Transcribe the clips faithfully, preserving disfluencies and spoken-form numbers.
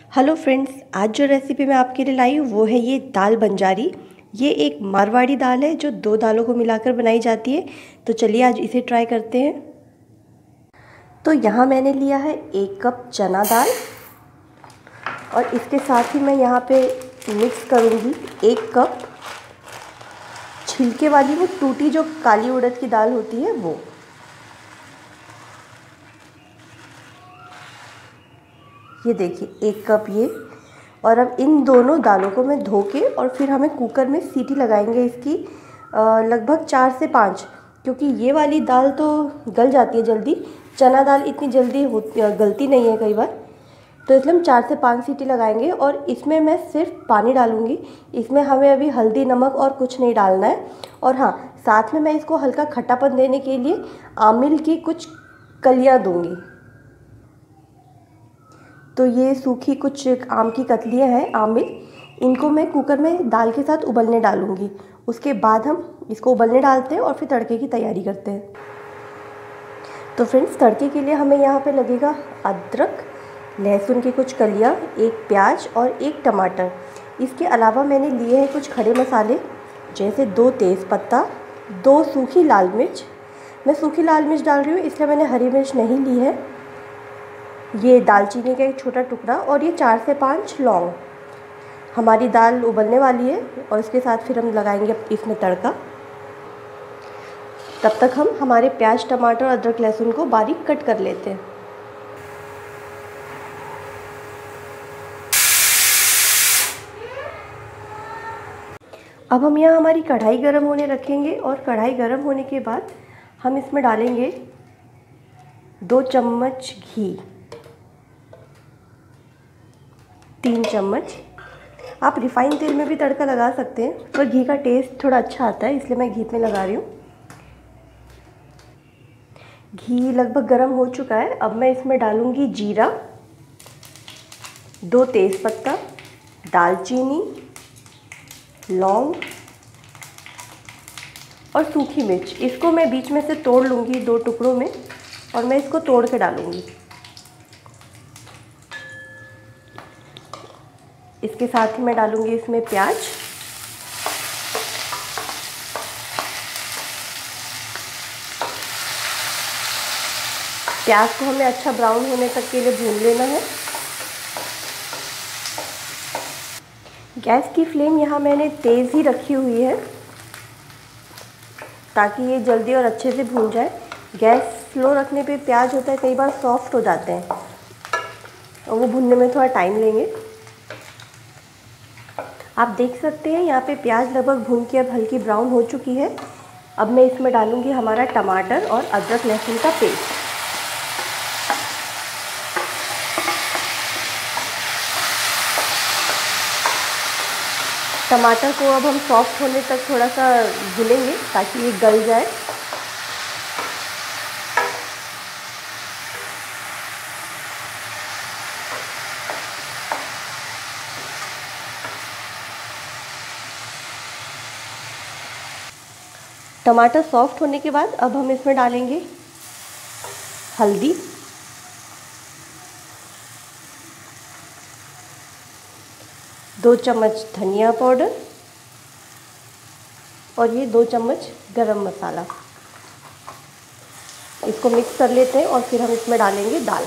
Hello friends, आज जो recipe मैं आपके लिए लाई हूँ वो है ये दाल बंजारी। ये एक मारवाड़ी दाल है जो दो दालों को मिलाकर बनाई जाती है। तो चलिए आज इसे ट्राई करते हैं। तो यहाँ मैंने लिया है एक कप चना दाल और इसके साथ ही मैं यहाँ पे मिक्स करूँगी एक कप छिलके वाली वो टूटी जो काली उड़द की दाल होती है वो। ये देखिए एक कप ये। और अब इन दोनों दालों को मैं धो के और फिर हमें कुकर में सीटी लगाएंगे इसकी लगभग चार से पाँच, क्योंकि ये वाली दाल तो गल जाती है जल्दी, चना दाल इतनी जल्दी गलती नहीं है कई बार। तो इसलिए हम चार से पाँच सीटी लगाएंगे और इसमें मैं सिर्फ पानी डालूँगी। इसमें हमें अभी हल्दी नमक और कुछ नहीं डालना है। और हाँ, साथ में मैं इसको हल्का खट्टापन देने के लिए आमिल की कुछ कलियाँ दूँगी। तो ये सूखी कुछ आम की कतलियाँ हैं आमिल, इनको मैं कुकर में दाल के साथ उबलने डालूँगी। उसके बाद हम इसको उबलने डालते हैं और फिर तड़के की तैयारी करते हैं। तो फ्रेंड्स, तड़के के लिए हमें यहाँ पे लगेगा अदरक, लहसुन की कुछ कलियाँ, एक प्याज और एक टमाटर। इसके अलावा मैंने लिए हैं कुछ खड़े मसाले, जैसे दो तेज़पत्ता, दो सूखी लाल मिर्च। मैं सूखी लाल मिर्च डाल रही हूँ इसलिए मैंने हरी मिर्च नहीं ली है। ये दालचीनी का एक छोटा टुकड़ा और ये चार से पाँच लौंग। हमारी दाल उबलने वाली है और इसके साथ फिर हम लगाएंगे इसमें तड़का। तब तक हम हमारे प्याज, टमाटर, अदरक, लहसुन को बारीक कट कर लेते हैं। अब हम यहाँ हमारी कढ़ाई गरम होने रखेंगे और कढ़ाई गरम होने के बाद हम इसमें डालेंगे दो चम्मच घी, तीन चम्मच। आप रिफाइंड तेल में भी तड़का लगा सकते हैं, पर घी का टेस्ट थोड़ा अच्छा आता है इसलिए मैं घी में लगा रही हूँ। घी लगभग गर्म हो चुका है। अब मैं इसमें डालूँगी जीरा, दो तेज़पत्ता, दालचीनी, लौंग और सूखी मिर्च। इसको मैं बीच में से तोड़ लूँगी दो टुकड़ों में और मैं इसको तोड़ के डालूँगी। इसके साथ ही मैं डालूँगी इसमें प्याज, प्याज को हमें अच्छा ब्राउन होने तक के लिए भून लेना है। गैस की फ्लेम यहाँ मैंने तेज़ ही रखी हुई है ताकि ये जल्दी और अच्छे से भून जाए। गैस स्लो रखने पे प्याज होता है कई बार सॉफ्ट हो जाते हैं और वो भूनने में थोड़ा टाइम लेंगे। आप देख सकते हैं यहाँ पे प्याज लगभग भून के अब हल्की ब्राउन हो चुकी है। अब मैं इसमें डालूँगी हमारा टमाटर और अदरक लहसुन का पेस्ट। टमाटर को अब हम सॉफ्ट होने तक थोड़ा सा भूनेंगे ताकि ये गल जाए। टमाटर सॉफ्ट होने के बाद अब हम इसमें डालेंगे हल्दी, दो चम्मच धनिया पाउडर और ये दो चम्मच गरम मसाला। इसको मिक्स कर लेते हैं और फिर हम इसमें डालेंगे दाल।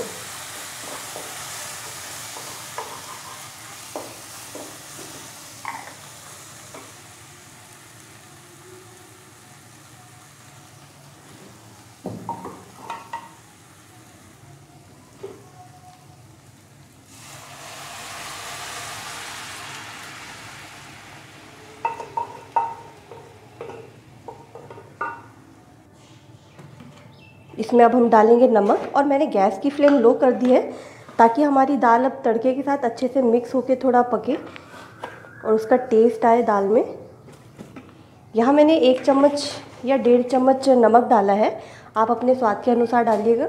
इसमें अब हम डालेंगे नमक और मैंने गैस की फ्लेम लो कर दी है ताकि हमारी दाल अब तड़के के साथ अच्छे से मिक्स होके थोड़ा पके और उसका टेस्ट आए दाल में। यहाँ मैंने एक चम्मच या डेढ़ चम्मच नमक डाला है, आप अपने स्वाद के अनुसार डालिएगा।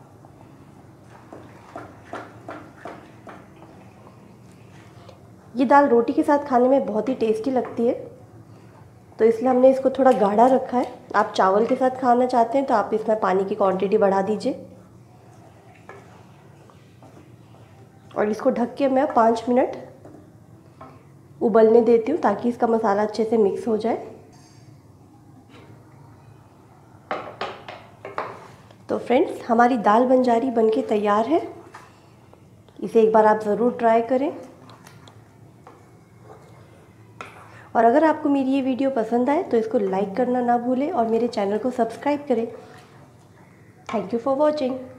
ये दाल रोटी के साथ खाने में बहुत ही टेस्टी लगती है, तो इसलिए हमने इसको थोड़ा गाढ़ा रखा है। आप चावल के साथ खाना चाहते हैं तो आप इसमें पानी की क्वांटिटी बढ़ा दीजिए। और इसको ढक के मैं पाँच मिनट उबलने देती हूँ ताकि इसका मसाला अच्छे से मिक्स हो जाए। तो फ्रेंड्स, हमारी दाल बंजारी बनके तैयार है। इसे एक बार आप ज़रूर ट्राई करें। और अगर आपको मेरी ये वीडियो पसंद आए तो इसको लाइक करना ना भूलें और मेरे चैनल को सब्सक्राइब करें। Thank you for watching.